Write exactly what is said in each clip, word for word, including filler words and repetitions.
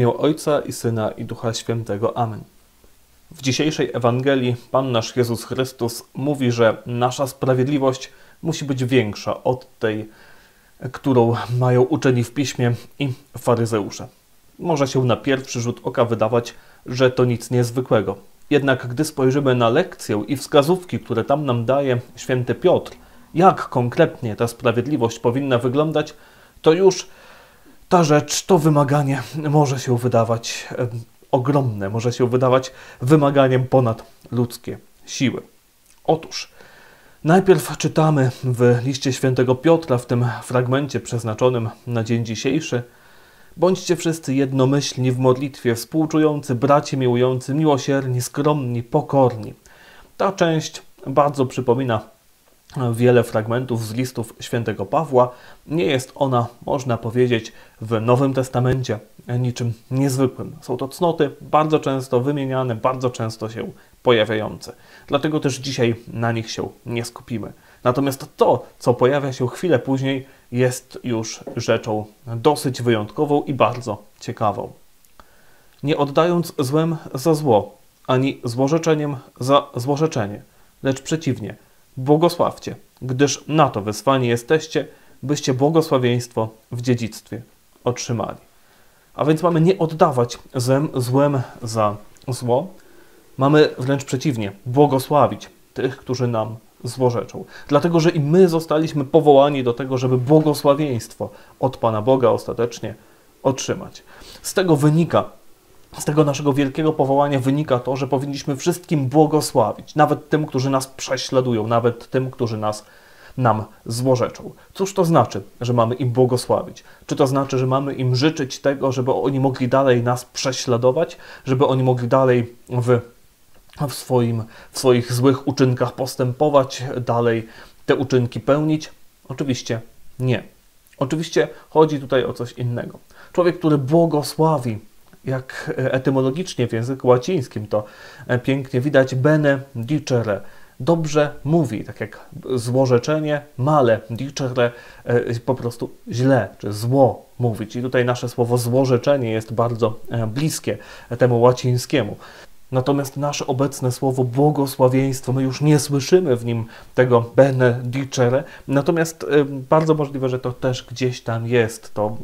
imię Ojca i Syna i Ducha Świętego. Amen. W dzisiejszej Ewangelii Pan nasz Jezus Chrystus mówi, że nasza sprawiedliwość musi być większa od tej, którą mają uczeni w Piśmie i faryzeusze. Może się na pierwszy rzut oka wydawać, że to nic niezwykłego. Jednak gdy spojrzymy na lekcję i wskazówki, które tam nam daje święty Piotr, jak konkretnie ta sprawiedliwość powinna wyglądać, to już ta rzecz, to wymaganie może się wydawać e, ogromne, może się wydawać wymaganiem ponad ludzkie siły. Otóż najpierw czytamy w liście świętego Piotra, w tym fragmencie przeznaczonym na dzień dzisiejszy: bądźcie wszyscy jednomyślni w modlitwie, współczujący, bracie miłujący, miłosierni, skromni, pokorni. Ta część bardzo przypomina wiele fragmentów z listów świętego Pawła. Nie jest ona, można powiedzieć, w Nowym Testamencie niczym niezwykłym. Są to cnoty bardzo często wymieniane, bardzo często się pojawiające. Dlatego też dzisiaj na nich się nie skupimy. Natomiast to, co pojawia się chwilę później, jest już rzeczą dosyć wyjątkową i bardzo ciekawą. Nie oddając złem za zło, ani złorzeczeniem za złorzeczenie, lecz przeciwnie, błogosławcie, gdyż na to wysłani jesteście, byście błogosławieństwo w dziedzictwie otrzymali. A więc mamy nie oddawać złem, złem za zło, mamy wręcz przeciwnie, błogosławić tych, którzy nam złorzeczą. Dlatego, że i my zostaliśmy powołani do tego, żeby błogosławieństwo od Pana Boga ostatecznie otrzymać. Z tego wynika, z tego naszego wielkiego powołania wynika to, że powinniśmy wszystkim błogosławić, nawet tym, którzy nas prześladują, nawet tym, którzy nas nam złorzeczą. Cóż to znaczy, że mamy im błogosławić? Czy to znaczy, że mamy im życzyć tego, żeby oni mogli dalej nas prześladować, żeby oni mogli dalej w, w, swoim, w swoich złych uczynkach postępować, dalej te uczynki pełnić? Oczywiście nie. Oczywiście chodzi tutaj o coś innego. Człowiek, który błogosławi, jak etymologicznie w języku łacińskim to pięknie widać, benedicere, dobrze mówi, tak jak złorzeczenie, male, dicere, po prostu źle, czy zło mówić. I tutaj nasze słowo złorzeczenie jest bardzo bliskie temu łacińskiemu. Natomiast nasze obecne słowo błogosławieństwo, my już nie słyszymy w nim tego benedicere, natomiast bardzo możliwe, że to też gdzieś tam jest, to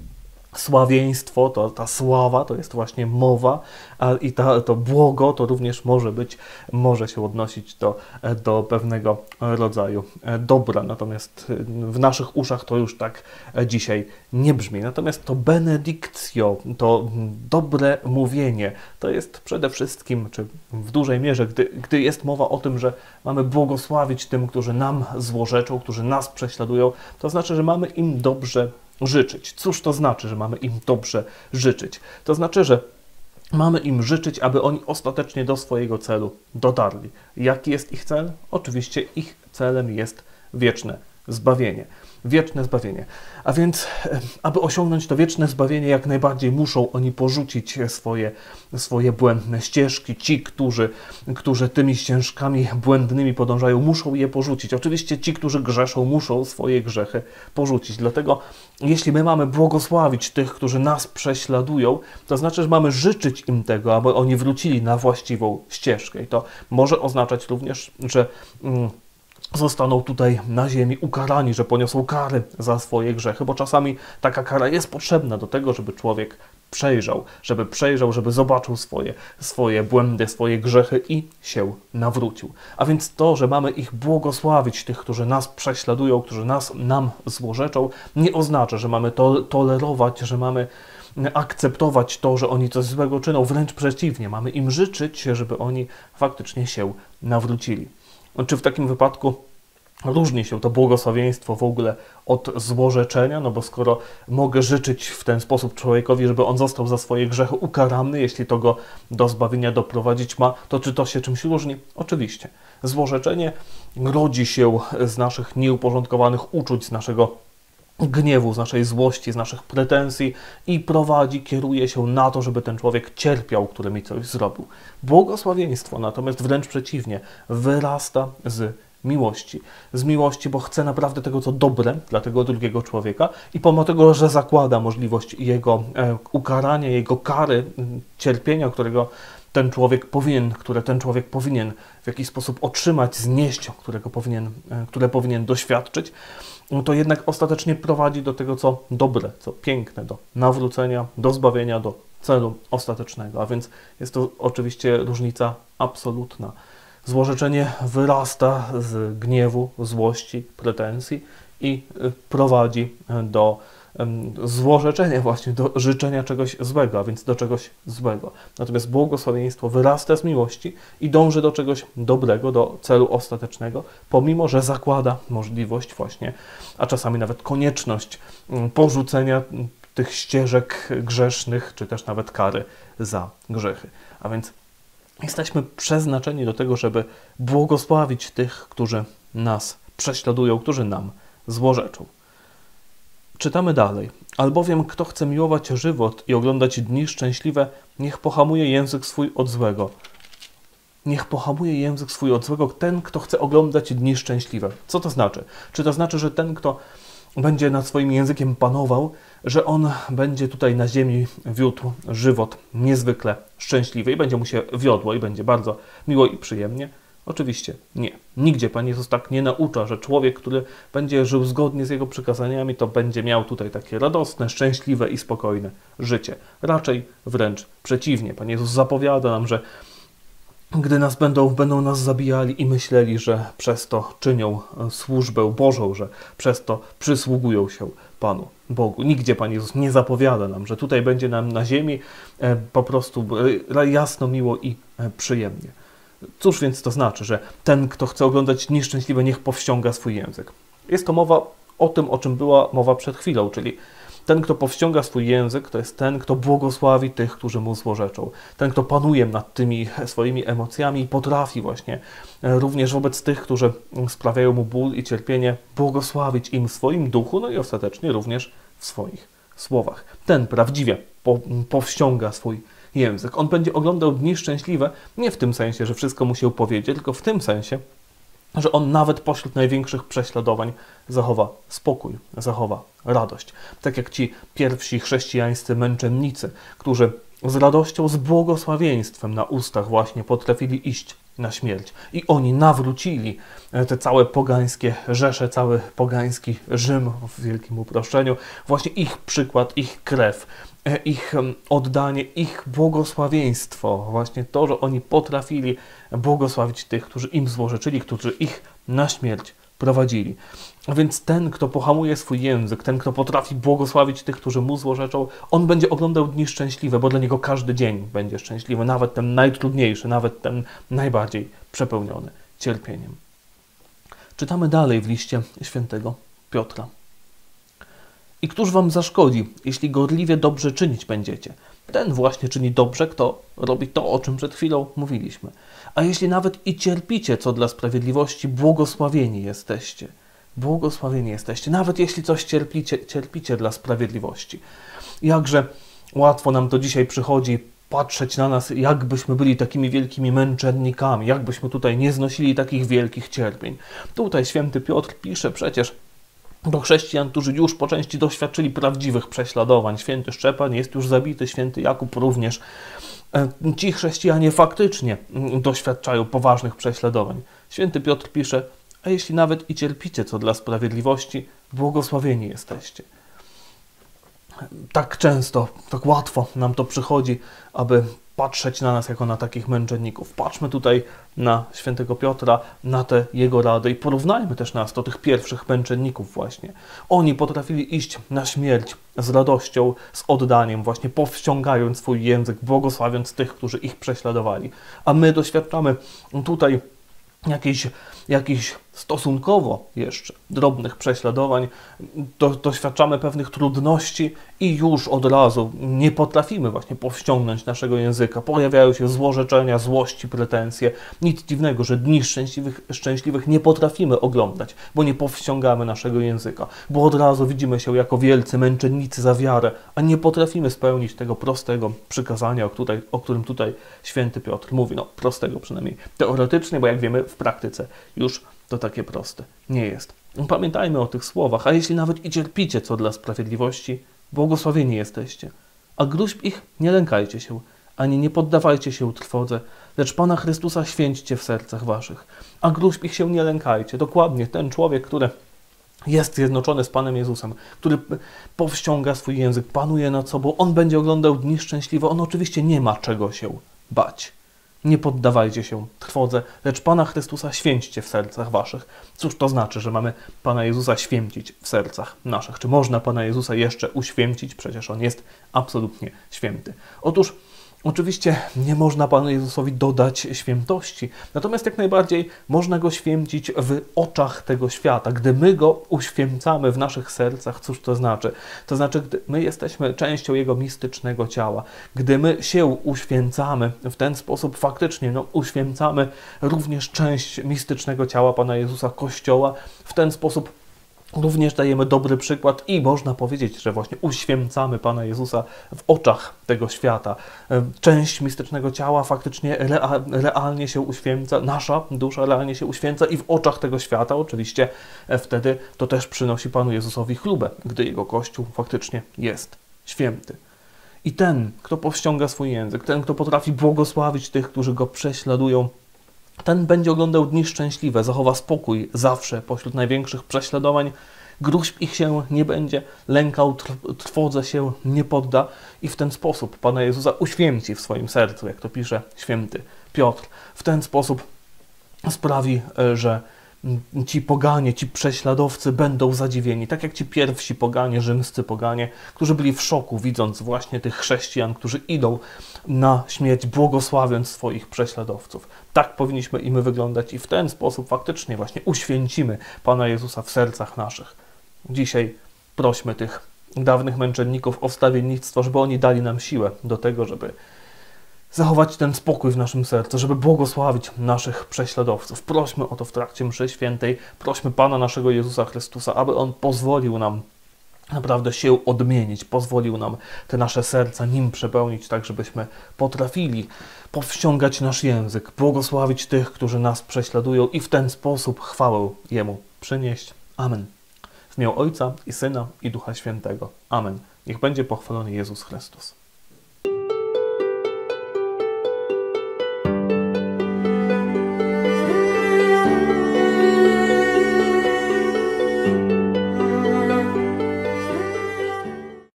sławieństwo, to ta sława, to jest właśnie mowa, a i ta, to błogo to również może być, może się odnosić do, do pewnego rodzaju dobra. Natomiast w naszych uszach to już tak dzisiaj nie brzmi. Natomiast to benedictio, to dobre mówienie, to jest przede wszystkim, czy w dużej mierze, gdy, gdy jest mowa o tym, że mamy błogosławić tym, którzy nam złorzeczą, którzy nas prześladują, to znaczy, że mamy im dobrze życzyć. Cóż to znaczy, że mamy im dobrze życzyć? To znaczy, że mamy im życzyć, aby oni ostatecznie do swojego celu dotarli. Jaki jest ich cel? Oczywiście ich celem jest wieczne zbawienie. Wieczne zbawienie. A więc, aby osiągnąć to wieczne zbawienie, jak najbardziej muszą oni porzucić swoje, swoje błędne ścieżki. Ci, którzy, którzy tymi ścieżkami błędnymi podążają, muszą je porzucić. Oczywiście ci, którzy grzeszą, muszą swoje grzechy porzucić. Dlatego, jeśli my mamy błogosławić tych, którzy nas prześladują, to znaczy, że mamy życzyć im tego, aby oni wrócili na właściwą ścieżkę. I to może oznaczać również, że Mm, zostaną tutaj na ziemi ukarani, że poniosą kary za swoje grzechy, bo czasami taka kara jest potrzebna do tego, żeby człowiek przejrzał, żeby przejrzał, żeby zobaczył swoje, swoje błędy, swoje grzechy i się nawrócił. A więc to, że mamy ich błogosławić, tych, którzy nas prześladują, którzy nas, nam złorzeczą, nie oznacza, że mamy to tolerować, że mamy akceptować to, że oni coś złego czynią. Wręcz przeciwnie, mamy im życzyć, żeby oni faktycznie się nawrócili. Czy w takim wypadku różni się to błogosławieństwo w ogóle od złorzeczenia? No bo skoro mogę życzyć w ten sposób człowiekowi, żeby on został za swoje grzechy ukarany, jeśli to go do zbawienia doprowadzić ma, to czy to się czymś różni? Oczywiście. Złorzeczenie rodzi się z naszych nieuporządkowanych uczuć, z naszego gniewu, z naszej złości, z naszych pretensji i prowadzi, kieruje się na to, żeby ten człowiek cierpiał, który mi coś zrobił. Błogosławieństwo natomiast wręcz przeciwnie, wyrasta z miłości. Z miłości, bo chce naprawdę tego, co dobre dla tego drugiego człowieka i pomimo tego, że zakłada możliwość jego e, ukarania, jego kary, cierpienia, którego ten człowiek powinien, które ten człowiek powinien w jakiś sposób otrzymać, znieść, którego powinien, e, które powinien doświadczyć, to jednak ostatecznie prowadzi do tego, co dobre, co piękne, do nawrócenia, do zbawienia, do celu ostatecznego. A więc jest to oczywiście różnica absolutna. Złorzeczenie wyrasta z gniewu, złości, pretensji i prowadzi do złorzeczenia właśnie, do życzenia czegoś złego, a więc do czegoś złego. Natomiast błogosławieństwo wyrasta z miłości i dąży do czegoś dobrego, do celu ostatecznego, pomimo że zakłada możliwość właśnie, a czasami nawet konieczność porzucenia tych ścieżek grzesznych, czy też nawet kary za grzechy. A więc jesteśmy przeznaczeni do tego, żeby błogosławić tych, którzy nas prześladują, którzy nam złorzeczą. Czytamy dalej. Albowiem kto chce miłować żywot i oglądać dni szczęśliwe, niech pohamuje język swój od złego. Niech pohamuje język swój od złego ten, kto chce oglądać dni szczęśliwe. Co to znaczy? Czy to znaczy, że ten, kto będzie nad swoim językiem panował, że on będzie tutaj na ziemi wiódł żywot niezwykle szczęśliwy i będzie mu się wiodło i będzie bardzo miło i przyjemnie? Oczywiście nie. Nigdzie Pan Jezus tak nie naucza, że człowiek, który będzie żył zgodnie z Jego przykazaniami, to będzie miał tutaj takie radosne, szczęśliwe i spokojne życie. Raczej wręcz przeciwnie. Pan Jezus zapowiada nam, że gdy nas będą, będą nas zabijali i myśleli, że przez to czynią służbę Bożą, że przez to przysługują się Panu Bogu. Nigdzie Pan Jezus nie zapowiada nam, że tutaj będzie nam na ziemi po prostu jasno, miło i przyjemnie. Cóż więc to znaczy, że ten, kto chce oglądać dni szczęśliwe, niech powściąga swój język? Jest to mowa o tym, o czym była mowa przed chwilą, czyli ten, kto powściąga swój język, to jest ten, kto błogosławi tych, którzy mu złorzeczą. Ten, kto panuje nad tymi swoimi emocjami i potrafi właśnie również wobec tych, którzy sprawiają mu ból i cierpienie, błogosławić im w swoim duchu, no i ostatecznie również w swoich słowach. Ten prawdziwie po, powściąga swój język. On będzie oglądał dni szczęśliwe nie w tym sensie, że wszystko mu się powiedzie, tylko w tym sensie, że on nawet pośród największych prześladowań zachowa spokój, zachowa radość. Tak jak ci pierwsi chrześcijańscy męczennicy, którzy z radością, z błogosławieństwem na ustach właśnie potrafili iść na śmierć. I oni nawrócili te całe pogańskie rzesze, cały pogański Rzym w wielkim uproszczeniu. Właśnie ich przykład, ich krew, ich oddanie, ich błogosławieństwo, właśnie to, że oni potrafili błogosławić tych, którzy im złorzeczyli, którzy ich na śmierć prowadzili. A więc ten, kto pohamuje swój język, ten, kto potrafi błogosławić tych, którzy mu złorzeczą, on będzie oglądał dni szczęśliwe, bo dla niego każdy dzień będzie szczęśliwy, nawet ten najtrudniejszy, nawet ten najbardziej przepełniony cierpieniem. Czytamy dalej w liście świętego Piotra. I któż wam zaszkodzi, jeśli gorliwie dobrze czynić będziecie? Ten właśnie czyni dobrze, kto robi to, o czym przed chwilą mówiliśmy. A jeśli nawet i cierpicie, co dla sprawiedliwości, błogosławieni jesteście. Błogosławieni jesteście, nawet jeśli coś cierpicie, cierpicie dla sprawiedliwości. Jakże łatwo nam to dzisiaj przychodzi patrzeć na nas, jakbyśmy byli takimi wielkimi męczennikami, jakbyśmy tutaj nie znosili takich wielkich cierpień. Tutaj święty Piotr pisze przecież do chrześcijan, którzy już po części doświadczyli prawdziwych prześladowań. Święty Szczepan jest już zabity, święty Jakub również. Ci chrześcijanie faktycznie doświadczają poważnych prześladowań. Święty Piotr pisze, a jeśli nawet i cierpicie, co dla sprawiedliwości, błogosławieni jesteście. Tak często, tak łatwo nam to przychodzi, aby patrzeć na nas jako na takich męczenników. Patrzmy tutaj na świętego Piotra, na te jego rady i porównajmy też nas do tych pierwszych męczenników właśnie. Oni potrafili iść na śmierć z radością, z oddaniem, właśnie powściągając swój język, błogosławiąc tych, którzy ich prześladowali. A my doświadczamy tutaj jakichś jakichś stosunkowo jeszcze drobnych prześladowań, do, doświadczamy pewnych trudności i już od razu nie potrafimy właśnie powściągnąć naszego języka. Pojawiają się złorzeczenia, złości, pretensje. Nic dziwnego, że dni szczęśliwych, szczęśliwych nie potrafimy oglądać, bo nie powściągamy naszego języka, bo od razu widzimy się jako wielcy męczennicy za wiarę, a nie potrafimy spełnić tego prostego przykazania, o, tutaj, o którym tutaj święty Piotr mówi. No prostego przynajmniej teoretycznie, bo jak wiemy w praktyce już to takie proste nie jest. Pamiętajmy o tych słowach, a jeśli nawet i cierpicie co dla sprawiedliwości, błogosławieni jesteście. A gruźb ich nie lękajcie się, ani nie poddawajcie się trwodze, lecz Pana Chrystusa święćcie w sercach waszych. A gruźb ich się nie lękajcie. Dokładnie ten człowiek, który jest zjednoczony z Panem Jezusem, który powściąga swój język, panuje nad sobą, on będzie oglądał dni szczęśliwe, on oczywiście nie ma czego się bać. Nie poddawajcie się trwodze, lecz Pana Chrystusa święćcie w sercach waszych. Cóż to znaczy, że mamy Pana Jezusa święcić w sercach naszych? Czy można Pana Jezusa jeszcze uświęcić? Przecież On jest absolutnie święty. Otóż oczywiście nie można Panu Jezusowi dodać świętości, natomiast jak najbardziej można Go święcić w oczach tego świata. Gdy my Go uświęcamy w naszych sercach, cóż to znaczy? To znaczy, gdy my jesteśmy częścią Jego mistycznego ciała, gdy my się uświęcamy w ten sposób, faktycznie no, uświęcamy również część mistycznego ciała Pana Jezusa, Kościoła, w ten sposób również dajemy dobry przykład i można powiedzieć, że właśnie uświęcamy Pana Jezusa w oczach tego świata. Część mistycznego ciała faktycznie rea realnie się uświęca, nasza dusza realnie się uświęca i w oczach tego świata oczywiście wtedy to też przynosi Panu Jezusowi chlubę, gdy Jego Kościół faktycznie jest święty. I ten, kto powściąga swój język, ten, kto potrafi błogosławić tych, którzy Go prześladują, ten będzie oglądał dni szczęśliwe, zachowa spokój zawsze pośród największych prześladowań, gruźb ich się nie będzie, lękał, trwodze się nie podda i w ten sposób Pana Jezusa uświęci w swoim sercu, jak to pisze święty Piotr. W ten sposób sprawi, że ci poganie, ci prześladowcy będą zadziwieni, tak jak ci pierwsi poganie, rzymscy poganie, którzy byli w szoku, widząc właśnie tych chrześcijan, którzy idą na śmierć, błogosławiąc swoich prześladowców. Tak powinniśmy i my wyglądać i w ten sposób faktycznie właśnie uświęcimy Pana Jezusa w sercach naszych. Dzisiaj prośmy tych dawnych męczenników o wstawiennictwo, żeby oni dali nam siłę do tego, żeby zachować ten spokój w naszym sercu, żeby błogosławić naszych prześladowców. Prośmy o to w trakcie mszy świętej, prośmy Pana naszego Jezusa Chrystusa, aby On pozwolił nam naprawdę się odmienić, pozwolił nam te nasze serca Nim przepełnić, tak żebyśmy potrafili powściągać nasz język, błogosławić tych, którzy nas prześladują i w ten sposób chwałę Jemu przynieść. Amen. W imię Ojca i Syna i Ducha Świętego. Amen. Niech będzie pochwalony Jezus Chrystus.